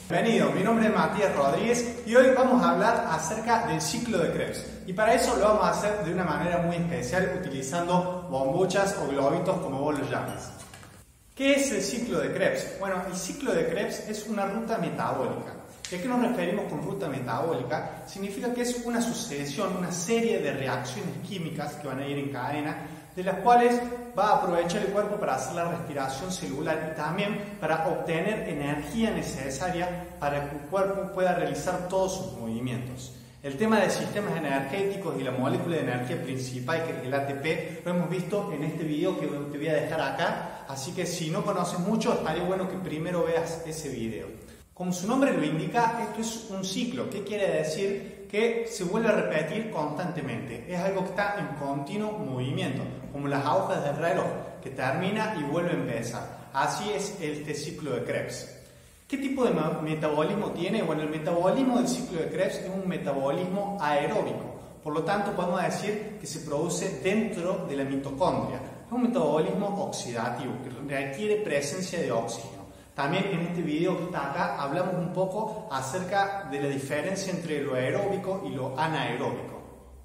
Bienvenido, mi nombre es Matías Rodríguez y hoy vamos a hablar acerca del ciclo de Krebs. Y para eso lo vamos a hacer de una manera muy especial utilizando bombuchas o globitos como vos los llames. ¿Qué es el ciclo de Krebs? Bueno, el ciclo de Krebs es una ruta metabólica. ¿Y a qué nos referimos con ruta metabólica? Significa que es una sucesión, una serie de reacciones químicas que van a ir en cadena, de las cuales va a aprovechar el cuerpo para hacer la respiración celular y también para obtener energía necesaria para que el cuerpo pueda realizar todos sus movimientos. El tema de sistemas energéticos y la molécula de energía principal, que es el ATP, lo hemos visto en este video que te voy a dejar acá, así que si no conoces mucho, estaría bueno que primero veas ese video. Como su nombre lo indica, esto es un ciclo. ¿Qué quiere decir? Que se vuelve a repetir constantemente. Es algo que está en continuo movimiento, como las agujas del reloj, que termina y vuelve a empezar. Así es este ciclo de Krebs. ¿Qué tipo de metabolismo tiene? Bueno, el metabolismo del ciclo de Krebs es un metabolismo aeróbico. Por lo tanto, podemos decir que se produce dentro de la mitocondria. Es un metabolismo oxidativo, que requiere presencia de oxígeno. También en este video que está acá hablamos un poco acerca de la diferencia entre lo aeróbico y lo anaeróbico.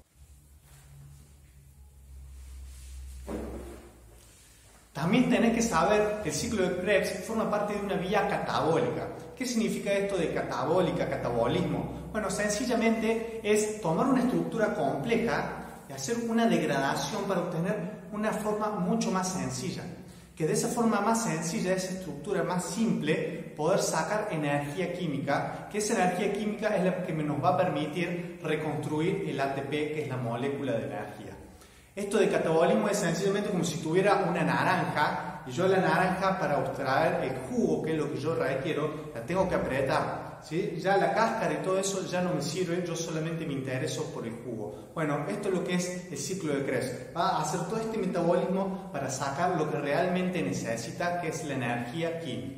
También tenés que saber que el ciclo de Krebs forma parte de una vía catabólica. ¿Qué significa esto de catabólica, catabolismo? Bueno, sencillamente es tomar una estructura compleja y hacer una degradación para obtener una forma mucho más sencilla. Que de esa forma más sencilla, de esa estructura más simple, poder sacar energía química, que esa energía química es la que nos va a permitir reconstruir el ATP, que es la molécula de energía. Esto de catabolismo es sencillamente como si tuviera una naranja, y yo la naranja, para extraer el jugo, que es lo que yo requiero, la tengo que apretar. ¿Sí? Ya la cáscara y todo eso ya no me sirve, yo solamente me intereso por el jugo. Bueno, esto es lo que es el ciclo de Krebs. Va a hacer todo este metabolismo para sacar lo que realmente necesita, que es la energía química.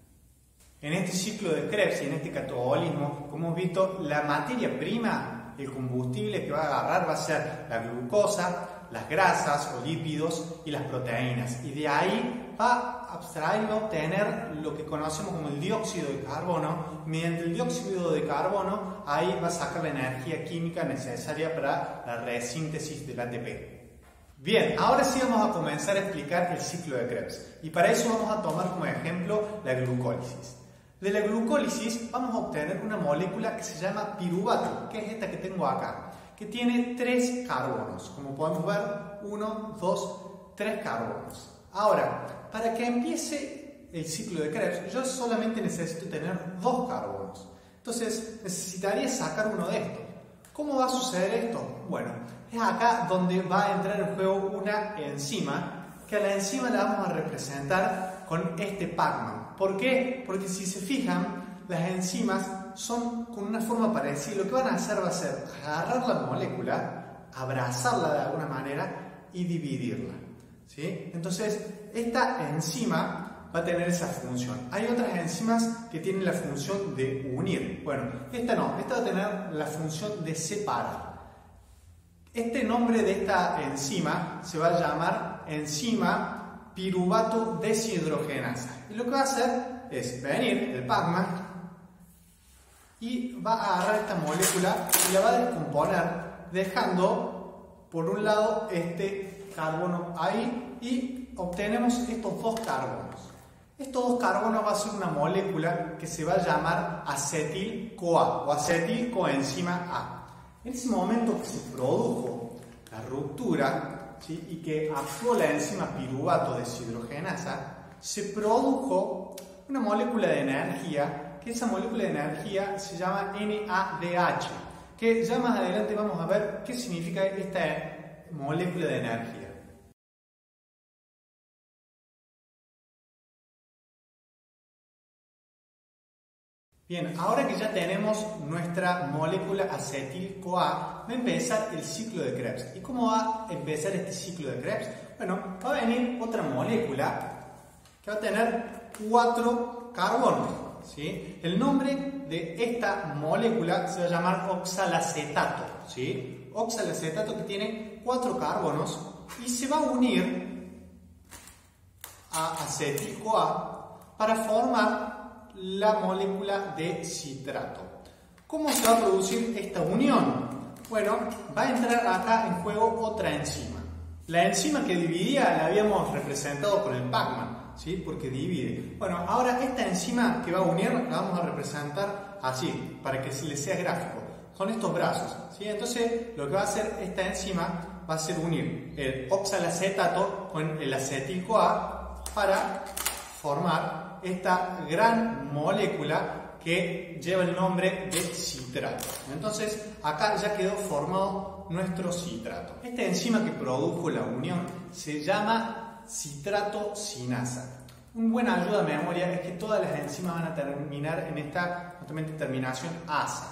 En este ciclo de Krebs y en este catabolismo, como hemos visto, la materia prima, el combustible que va a agarrar va a ser la glucosa, las grasas o lípidos y las proteínas. Y de ahí va a abstraer y obtener lo que conocemos como el dióxido de carbono. Mediante el dióxido de carbono, ahí va a sacar la energía química necesaria para la resíntesis del ATP. Bien, ahora sí vamos a comenzar a explicar el ciclo de Krebs. Y para eso vamos a tomar como ejemplo la glucólisis. De la glucólisis vamos a obtener una molécula que se llama piruvato, que es esta que tengo acá, que tiene 3 carbonos. Como podemos ver, 1, 2, 3 carbonos. Ahora, para que empiece el ciclo de Krebs, yo solamente necesito tener 2 carbonos. Entonces, necesitaría sacar uno de estos. ¿Cómo va a suceder esto? Bueno, es acá donde va a entrar en juego una enzima, que a la enzima la vamos a representar con este Pac-Man. ¿Por qué? Porque si se fijan, las enzimas son con una forma parecida. Lo que van a hacer va a ser agarrar la molécula, abrazarla de alguna manera y dividirla. ¿Sí? Entonces, esta enzima va a tener esa función. Hay otras enzimas que tienen la función de unir. Bueno, esta no, esta va a tener la función de separar. Este nombre de esta enzima se va a llamar enzima piruvato deshidrogenasa. Y lo que va a hacer es venir el Pac-Man y va a agarrar esta molécula y la va a descomponer, dejando por un lado este carbono ahí y obtenemos estos 2 carbonos. Estos 2 carbonos va a ser una molécula que se va a llamar acetil-CoA o acetil-coenzima A. En ese momento que se produjo la ruptura, ¿sí?, y que actuó la enzima piruvato deshidrogenasa, se produjo una molécula de energía, que esa molécula de energía se llama NADH, que ya más adelante vamos a ver qué significa esta molécula de energía. Bien, ahora que ya tenemos nuestra molécula acetil-CoA, va a empezar el ciclo de Krebs. ¿Y cómo va a empezar este ciclo de Krebs? Bueno, va a venir otra molécula que va a tener 4 carbonos. ¿Sí? El nombre de esta molécula se va a llamar oxalacetato. ¿Sí? Oxalacetato, que tiene 4 carbonos y se va a unir a acetil-CoA para formar la molécula de citrato. ¿Cómo se va a producir esta unión? Bueno, va a entrar acá en juego otra enzima. La enzima que dividía la habíamos representado con el Pac-Man, ¿sí? Porque divide. Bueno, ahora esta enzima que va a unir la vamos a representar así, para que se le sea gráfico. Son estos brazos, ¿sí? Entonces, lo que va a hacer esta enzima va a ser unir el oxalacetato con el acetil-CoA para formar esta gran molécula que lleva el nombre de citrato. Entonces, acá ya quedó formado nuestro citrato. Esta enzima que produjo la unión se llama citrato-sinasa. Una buena ayuda de memoria es que todas las enzimas van a terminar en esta justamente terminación asa.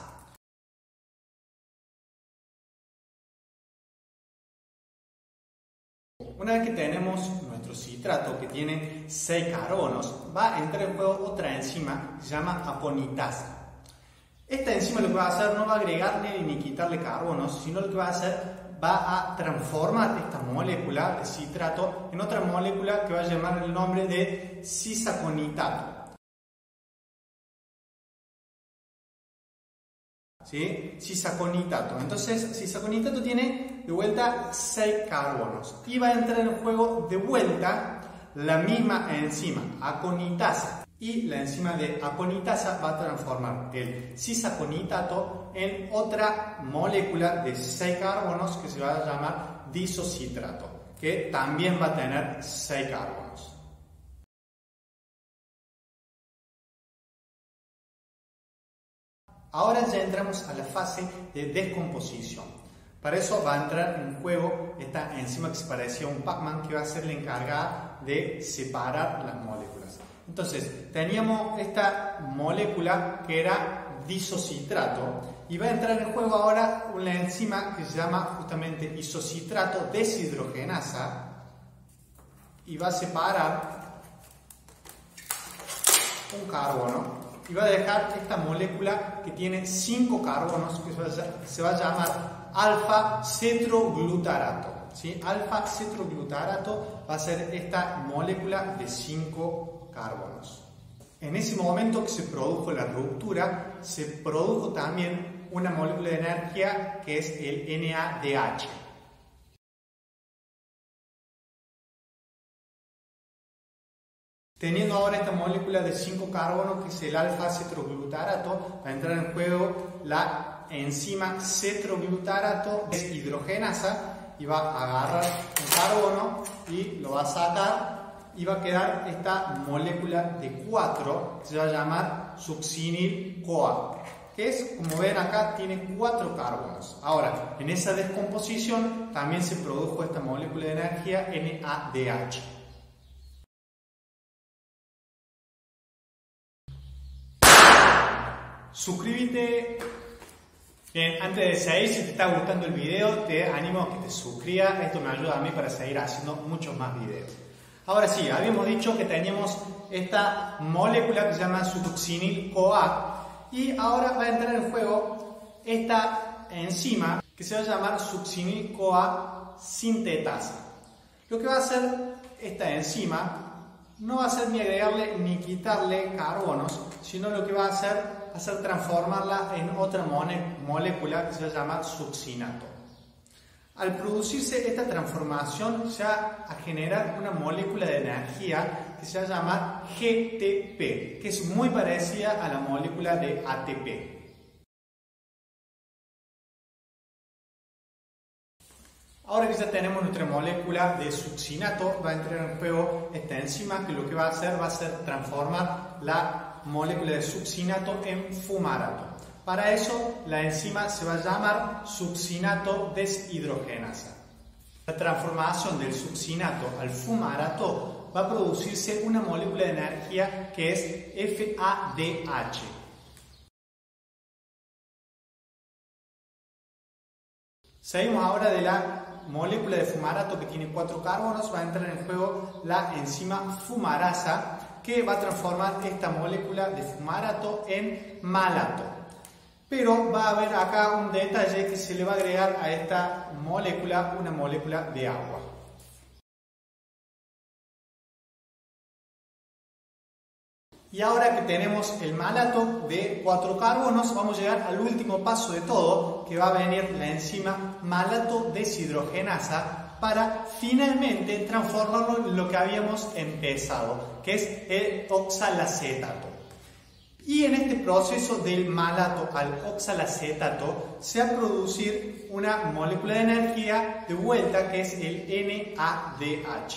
Una vez que tenemos nuestro citrato que tiene 6 carbonos, va a entrar en juego otra enzima que se llama aconitasa. Esta enzima lo que va a hacer no va a agregarle ni quitarle carbonos, sino lo que va a hacer va a transformar esta molécula de citrato en otra molécula que va a llamar el nombre de cisaconitato. ¿Sí? Cisaconitato. Entonces, cisaconitato tiene de vuelta 6 carbonos y va a entrar en juego de vuelta la misma enzima, aconitasa. Y la enzima de aconitasa va a transformar el cisaconitato en otra molécula de 6 carbonos que se va a llamar disocitrato, que también va a tener 6 carbonos. Ahora ya entramos a la fase de descomposición. Para eso va a entrar en juego esta enzima que se parecía a un Pac-Man, que va a ser la encargada de separar las moléculas. Entonces, teníamos esta molécula que era disocitrato y va a entrar en juego ahora una enzima que se llama justamente isocitrato deshidrogenasa y va a separar un carbono y va a dejar esta molécula que tiene 5 carbonos que se va a llamar alfa-cetroglutarato. ¿Sí? Alfa-cetroglutarato va a ser esta molécula de 5 carbonos. En ese momento que se produjo la ruptura, se produjo también una molécula de energía que es el NADH. Teniendo ahora esta molécula de 5 carbonos, que es el alfa-cetroglutarato, va a entrar en juego la enzima cetroglutarato deshidrogenasa y va a agarrar un carbono y lo va a sacar y va a quedar esta molécula de 4 que se va a llamar succinil-CoA, que es, como ven acá, tiene 4 carbonos. Ahora, en esa descomposición también se produjo esta molécula de energía NADH. Suscríbete. Bien, antes de seguir, si te está gustando el video, te animo a que te suscribas. Esto me ayuda a mí para seguir haciendo muchos más videos. Ahora sí, habíamos dicho que teníamos esta molécula que se llama succinil-CoA y ahora va a entrar en juego esta enzima que se va a llamar succinil-CoA sintetasa. Lo que va a hacer esta enzima no va a ser ni agregarle ni quitarle carbonos, sino lo que va a hacer transformarla en otra molécula que se llama succinato. Al producirse esta transformación se va a generar una molécula de energía que se va a llamar GTP, que es muy parecida a la molécula de ATP. Ahora que ya tenemos nuestra molécula de succinato, va a entrar en juego esta enzima que lo que va a hacer transformar la molécula de succinato en fumarato. Para eso la enzima se va a llamar succinato deshidrogenasa. La transformación del succinato al fumarato va a producirse una molécula de energía que es FADH. Seguimos ahora de la molécula de fumarato que tiene 4 carbonos, va a entrar en juego la enzima fumarasa que va a transformar esta molécula de fumarato en malato. Pero va a haber acá un detalle que se le va a agregar a esta molécula, una molécula de agua. . Y ahora que tenemos el malato de 4 carbonos, vamos a llegar al último paso de todo, que va a venir la enzima malato deshidrogenasa para finalmente transformarlo en lo que habíamos empezado, que es el oxalacetato. Y en este proceso del malato al oxalacetato se va a producir una molécula de energía de vuelta, que es el NADH.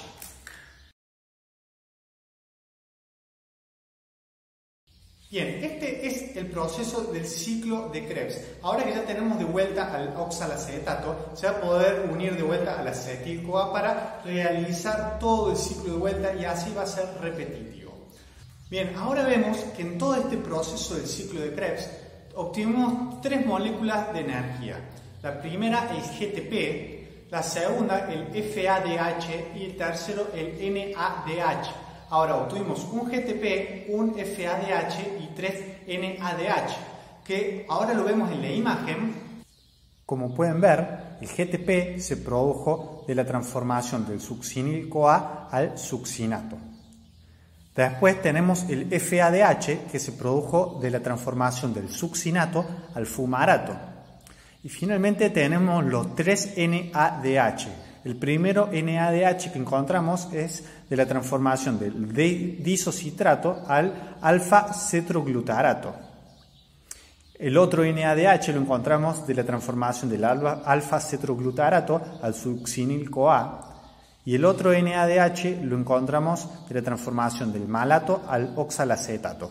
Bien, este es el proceso del ciclo de Krebs. Ahora que ya tenemos de vuelta al oxalacetato, se va a poder unir de vuelta al acetil-CoA para realizar todo el ciclo de vuelta y así va a ser repetitivo. Bien, ahora vemos que en todo este proceso del ciclo de Krebs obtuvimos 3 moléculas de energía. La primera, el GTP, la segunda, el FADH y el tercero, el NADH. Ahora obtuvimos un GTP, un FADH y 3 NADH, que ahora lo vemos en la imagen. Como pueden ver, el GTP se produjo de la transformación del succinil-CoA al succinato. Después tenemos el FADH, que se produjo de la transformación del succinato al fumarato. Y finalmente tenemos los 3 NADH. El primero NADH que encontramos es de la transformación del disocitrato al alfa-cetroglutarato. El otro NADH lo encontramos de la transformación del alfa-cetroglutarato al succinil-CoA. Y el otro NADH lo encontramos de la transformación del malato al oxalacetato.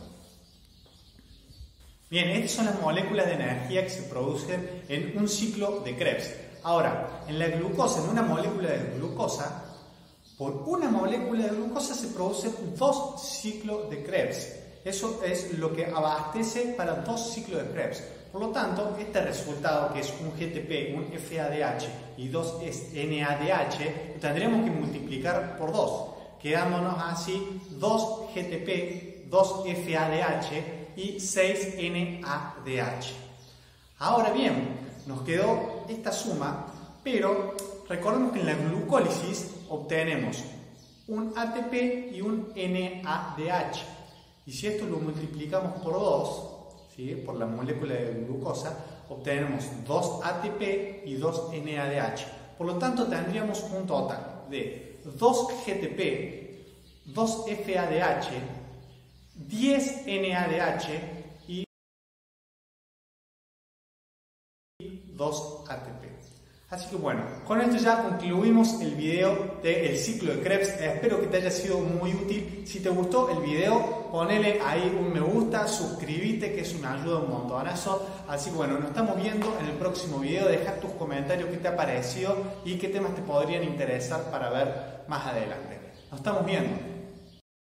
Bien, estas son las moléculas de energía que se producen en un ciclo de Krebs. Ahora, en la glucosa, en una molécula de glucosa, por una molécula de glucosa se producen 2 ciclos de Krebs. Eso es lo que abastece para 2 ciclos de Krebs. Por lo tanto, este resultado, que es un GTP, un FADH y 2 NADH, lo tendríamos que multiplicar por 2, quedándonos así 2 GTP, 2 FADH y 6 NADH. Ahora bien, nos quedó esta suma, pero recordemos que en la glucólisis obtenemos un ATP y un NADH. Y si esto lo multiplicamos por 2, ¿sí?, por la molécula de glucosa, obtenemos 2 ATP y 2 NADH. Por lo tanto, tendríamos un total de 2 GTP, 2 FADH, 10 NADH y 2 ATP. Así que bueno, con esto ya concluimos el video del ciclo de Krebs. Espero que te haya sido muy útil. Si te gustó el video, ponele ahí un me gusta, suscríbete, que es una ayuda un montonazo. Así que bueno, nos estamos viendo en el próximo video. Deja tus comentarios qué te ha parecido y qué temas te podrían interesar para ver más adelante. Nos estamos viendo.